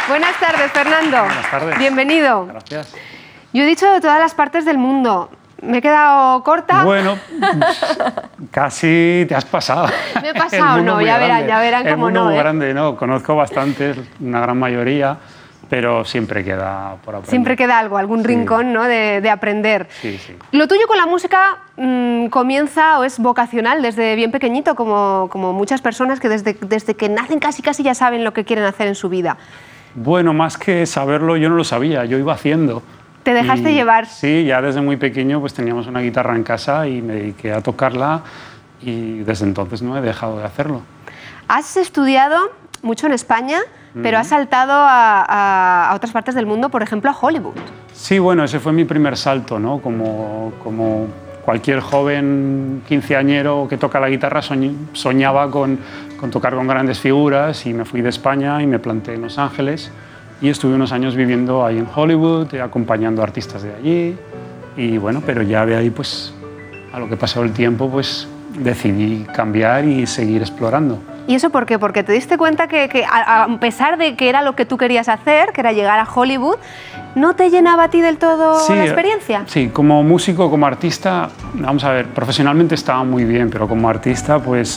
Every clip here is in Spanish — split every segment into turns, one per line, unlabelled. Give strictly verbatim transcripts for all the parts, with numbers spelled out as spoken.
Buenas tardes, Fernando.
Buenas tardes.
Bienvenido.
Gracias.
Yo he dicho de todas las partes del mundo. ¿Me he quedado corta?
Bueno, casi te has pasado.
Me he pasado, no, ya verán, ya verán cómo no.
Es muy
¿eh?
grande, no, conozco bastantes, una gran mayoría, pero siempre queda por aprender.
Siempre queda algo, algún
Sí.
rincón, ¿no?, de, de aprender.
Sí, sí.
Lo tuyo con la música mmm, comienza o es vocacional desde bien pequeñito, como, como muchas personas que desde, desde que nacen casi casi ya saben lo que quieren hacer en su vida.
Bueno, más que saberlo, yo no lo sabía, yo iba haciendo.
¿Te dejaste
Y,
llevar?
Sí, ya desde muy pequeño pues teníamos una guitarra en casa y me dediqué a tocarla y desde entonces no he dejado de hacerlo.
Has estudiado mucho en España, pero has saltado a, a, a otras partes del mundo, por ejemplo a Hollywood.
Sí, bueno, ese fue mi primer salto, ¿no? Como, como cualquier joven quinceañero que toca la guitarra soñ, soñaba con, con tocar con grandes figuras y me fui de España y me planté en Los Ángeles y estuve unos años viviendo ahí en Hollywood, acompañando a artistas de allí y bueno, pero ya de ahí pues a lo que pasó el tiempo pues decidí cambiar y seguir explorando.
¿Y eso por qué? Porque te diste cuenta que, que a, a pesar de que era lo que tú querías hacer, que era llegar a Hollywood, ¿no te llenaba a ti del todo
Sí,
la experiencia?
Sí, como músico, como artista, vamos a ver, profesionalmente estaba muy bien, pero como artista pues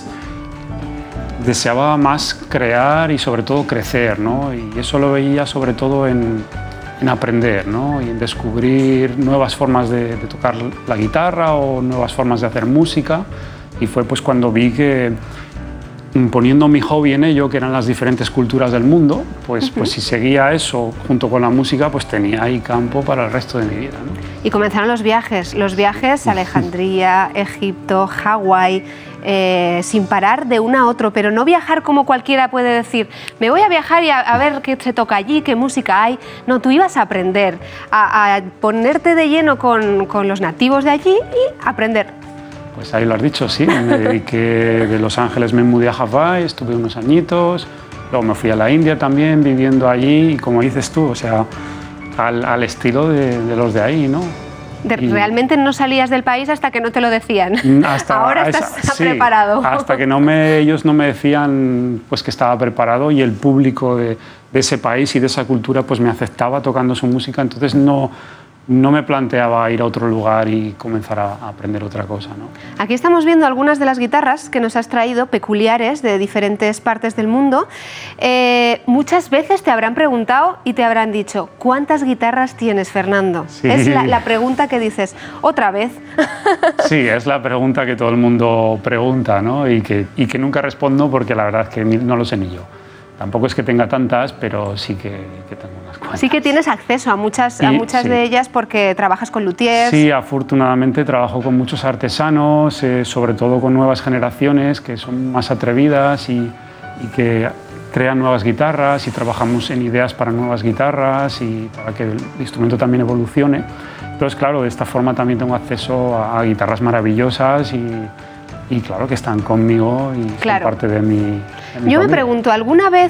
deseaba más crear y sobre todo crecer, ¿no? Y eso lo veía sobre todo en, en aprender, ¿no? Y en descubrir nuevas formas de, de tocar la guitarra o nuevas formas de hacer música. Y fue pues cuando vi que poniendo mi hobby en ello, que eran las diferentes culturas del mundo, pues, uh-huh. pues si seguía eso junto con la música, pues tenía ahí campo para el resto de mi vida, ¿no?
Y comenzaron los viajes, los viajes a Alejandría, Egipto, Hawái, eh, sin parar de uno a otro, pero no viajar como cualquiera puede decir, me voy a viajar y a, a ver qué se toca allí, qué música hay. No, tú ibas a aprender, a, a ponerte de lleno con, con los nativos de allí y aprender.
Pues ahí lo has dicho, sí. Me dediqué de Los Ángeles, me mudé a Hawái, estuve unos añitos, luego me fui a la India también, viviendo allí, y como dices tú, o sea, al, al estilo de, de los de ahí, ¿no?
De,
y,
realmente no salías del país hasta que no te lo decían.
Hasta,
Ahora estás
esa, sí,
preparado.
Hasta que no me, ellos no me decían pues, que estaba preparado y el público de, de ese país y de esa cultura pues, me aceptaba tocando su música, entonces no... no me planteaba ir a otro lugar y comenzar a aprender otra cosa, ¿no?
Aquí estamos viendo algunas de las guitarras que nos has traído, peculiares, de diferentes partes del mundo. Eh, muchas veces te habrán preguntado y te habrán dicho, ¿cuántas guitarras tienes, Fernando?
Sí.
Es la, la pregunta que dices, ¿otra vez?
Sí, es la pregunta que todo el mundo pregunta, ¿no? Y que, y que nunca respondo porque la verdad es que no lo sé ni yo. Tampoco es que tenga tantas, pero sí que, que tengo unas cuantas.
Sí que tienes acceso a muchas,
sí,
a muchas
sí.
de ellas porque trabajas con luthiers.
Sí, afortunadamente trabajo con muchos artesanos, eh, sobre todo con nuevas generaciones que son más atrevidas y, y que crean nuevas guitarras y trabajamos en ideas para nuevas guitarras y para que el instrumento también evolucione. Entonces, claro, de esta forma también tengo acceso a, a guitarras maravillosas y... y claro que están conmigo y
claro.
son parte de mi, de mi
Yo
familia.
me pregunto, ¿alguna vez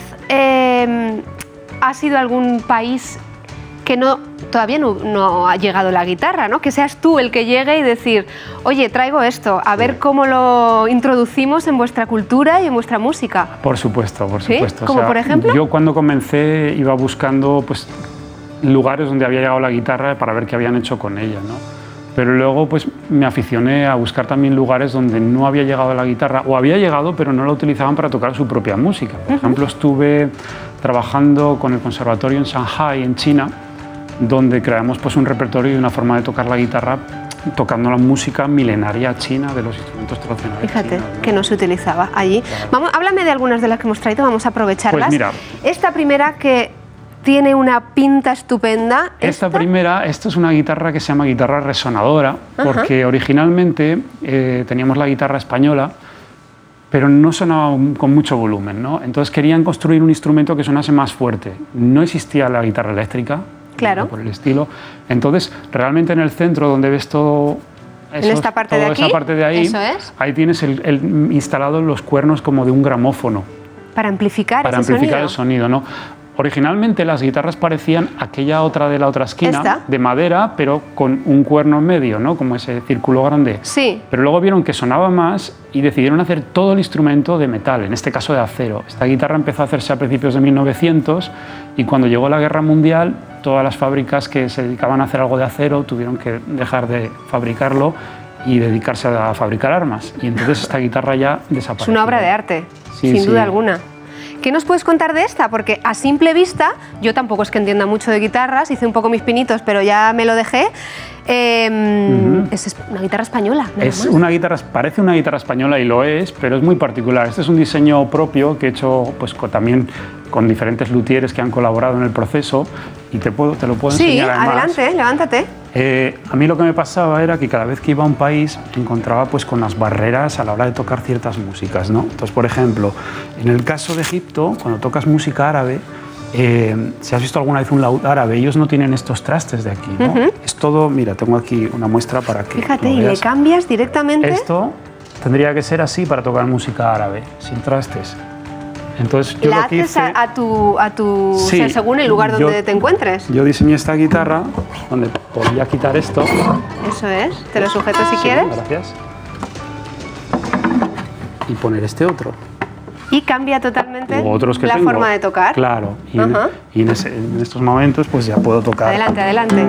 eh, has ido a algún país que no, todavía no, no ha llegado la guitarra, ¿no? Que seas tú el que llegue y decir, oye, traigo esto, a sí. ver cómo lo introducimos en vuestra cultura y en vuestra música?
Por supuesto, por supuesto.
¿Sí? ¿Como o sea, por ejemplo?
Yo cuando comencé iba buscando pues, lugares donde había llegado la guitarra para ver qué habían hecho con ella, ¿no? Pero luego pues, me aficioné a buscar también lugares donde no había llegado la guitarra, o había llegado pero no la utilizaban para tocar su propia música. Por uh-huh. ejemplo, estuve trabajando con el conservatorio en Shanghai, en China, donde creamos pues, un repertorio y una forma de tocar la guitarra tocando la música milenaria china de los instrumentos tradicionales.
Fíjate,
chinos, ¿no?
que no se utilizaba allí. Claro. Vamos, háblame de algunas de las que hemos traído, vamos a aprovecharlas.
Pues mira,
esta primera que... tiene una pinta estupenda.
Esta, ¿Esta primera, esto es una guitarra que se llama guitarra resonadora, uh-huh. porque originalmente eh, teníamos la guitarra española, pero no sonaba con mucho volumen, ¿no? Entonces querían construir un instrumento que sonase más fuerte. No existía la guitarra eléctrica,
claro.
por el estilo. Entonces, realmente en el centro, donde ves todo... Esos,
en esta parte
toda
de aquí,
esa parte de ahí,
eso es.
Ahí tienes el, el, instalado los cuernos como de un gramófono.
Para amplificar
Para
ese
amplificar
sonido.
el sonido, ¿no? Originalmente las guitarras parecían aquella otra de la otra esquina,
¿Esta?
de madera, pero con un cuerno en medio, ¿no? Como ese círculo grande.
Sí.
Pero luego vieron que sonaba más y decidieron hacer todo el instrumento de metal, en este caso de acero. Esta guitarra empezó a hacerse a principios de mil novecientos y cuando llegó la Guerra Mundial, todas las fábricas que se dedicaban a hacer algo de acero tuvieron que dejar de fabricarlo y dedicarse a fabricar armas. Y entonces esta guitarra ya desapareció.
Es una obra de arte,
Sí,
sin
sí.
duda alguna. ¿Qué nos puedes contar de esta? Porque a simple vista, yo tampoco es que entienda mucho de guitarras, hice un poco mis pinitos, pero ya me lo dejé. Eh,
Ujú.
Es una guitarra española, nada
Es
más.
una guitarra, parece una guitarra española y lo es, pero es muy particular. Este es un diseño propio que he hecho pues, con, también con diferentes luthieres que han colaborado en el proceso y te, puedo, te lo puedo
Sí,
enseñar además.
adelante, levántate.
Eh, a mí lo que me pasaba era que cada vez que iba a un país me encontraba pues, con las barreras a la hora de tocar ciertas músicas, ¿no? Entonces, por ejemplo, en el caso de Egipto, cuando tocas música árabe, eh, si has visto alguna vez un laúd árabe, ellos no tienen estos trastes de aquí, ¿no?
Ujú.
Es todo, mira, tengo aquí una muestra para que
Fíjate,
lo
y le
veas.
cambias directamente.
Esto tendría que ser así para tocar música árabe, sin trastes. Entonces, yo
la
lo que
haces
hice,
a, a tu, a tu o
Sí,
sea, según el lugar
yo-
donde te encuentres.
yo diseñé esta guitarra donde podía quitar esto.
Eso es, te lo sujeto si
Sí,
quieres.
Gracias. Y poner este otro.
Y cambia totalmente
U otros que
la
tengo.
forma de tocar.
Claro. Y, en,
Ajá.
y en, ese- en estos momentos pues ya puedo tocar.
Adelante, adelante.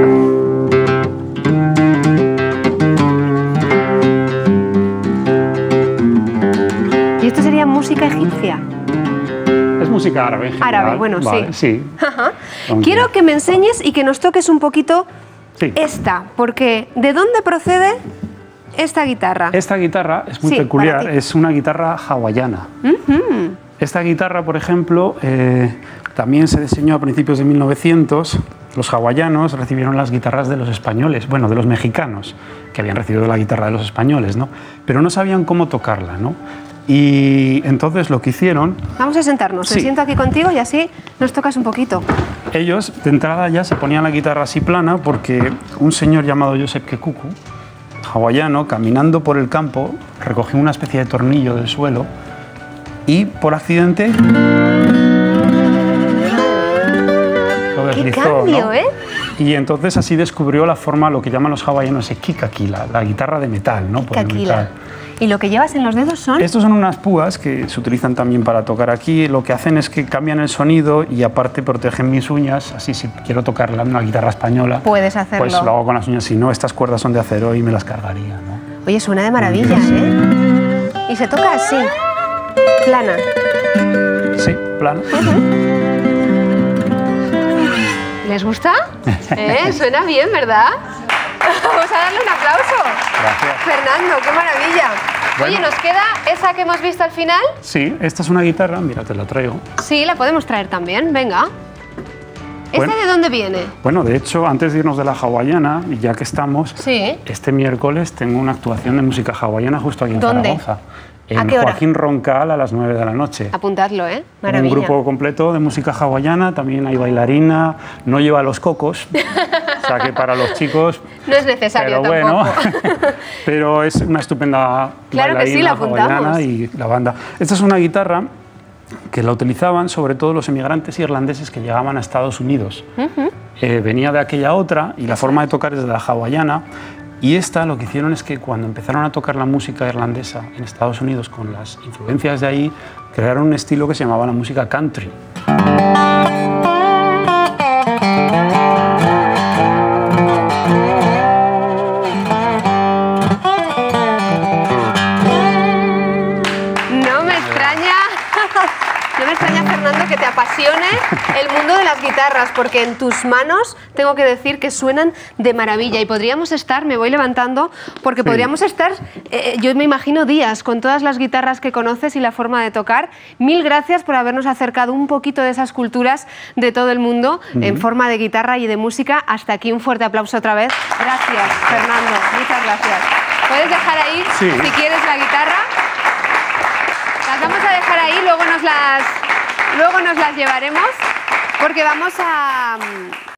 Y esto sería música egipcia.
Es música árabe en general.
Árabe, bueno,
Vale, sí.
Ajá.
Aunque-
Quiero que me enseñes y que nos toques un poquito
Sí.
esta, porque ¿de dónde procede esta guitarra?
Esta guitarra es muy
Sí,
peculiar,
para ti.
es una guitarra hawaiana.
Ujú.
Esta guitarra, por ejemplo, eh, también se diseñó a principios de mil novecientos. Los hawaianos recibieron las guitarras de los españoles, bueno, de los mexicanos, que habían recibido la guitarra de los españoles, ¿no? Pero no sabían cómo tocarla, ¿no? Y entonces lo que hicieron,
Vamos a sentarnos, me
Sí.
siento aquí contigo y así nos tocas un poquito.
ellos de entrada ya se ponían la guitarra así plana porque un señor llamado Joseph Kekuku, hawaiano, caminando por el campo, recogió una especie de tornillo del suelo y por accidente lo
¡Qué
deslizó,
cambio,
¿no?
eh!
Y entonces así descubrió la forma, lo que llaman los hawaianos el kikaki, la, la guitarra de metal, ¿no? Por el
Caquila.
metal.
Y lo que llevas en los dedos son...
Estos son unas púas que se utilizan también para tocar aquí. Lo que hacen es que cambian el sonido y aparte protegen mis uñas. Así si quiero tocar la- una guitarra española,
Puedes hacerlo.
pues lo hago con las uñas. Si no, estas cuerdas son de acero y me las cargaría, ¿no?
Oye, suena de maravilla, ¿eh? Y se toca así, plana.
Sí, plano.
¿Les gusta? ¿Eh? Suena bien, ¿verdad? Vamos a darle un aplauso.
Gracias.
Fernando, qué maravilla.
Bueno.
Oye, ¿nos queda esa que hemos visto al final?
Sí, esta es una guitarra, mira, te la traigo.
Sí, la podemos traer también, venga. ¿Esta
Bueno.
de dónde viene?
Bueno, de hecho, antes de irnos de la hawaiana, y ya que estamos,
Sí.
este miércoles tengo una actuación de música hawaiana justo aquí en
¿Dónde?
Zaragoza. En
¿A qué hora?
Joaquín Roncal a las nueve de la noche.
Apuntadlo, ¿eh? Maravilla.
Un grupo completo de música hawaiana, también hay bailarina, no lleva los cocos, o sea que para los chicos...
No es necesario
pero bueno,
tampoco.
pero es una estupenda
Claro que sí,
bailarina
la apuntamos.
hawaiana y la banda. Esta es una guitarra que la utilizaban sobre todo los emigrantes irlandeses que llegaban a Estados Unidos. Eh, venía de aquella otra y la forma de tocar es de la hawaiana. Y esta lo que hicieron es que cuando empezaron a tocar la música irlandesa en Estados Unidos con las influencias de ahí, crearon un estilo que se llamaba la música country.
No me extraña, no me extraña, Fernando, que te apasione el mundo de las guitarras, porque en tus manos tengo que decir que suenan de maravilla y podríamos estar, me voy levantando, porque
Sí.
podríamos estar, eh, yo me imagino días con todas las guitarras que conoces y la forma de tocar. Mil gracias por habernos acercado un poquito de esas culturas de todo el mundo en forma de guitarra y de música. Hasta aquí un fuerte aplauso otra vez. Gracias, Fernando, muchas gracias. ¿Puedes dejar ahí,
Sí.
si quieres, la guitarra? Las vamos a dejar ahí, luego nos las, luego nos las llevaremos porque vamos a...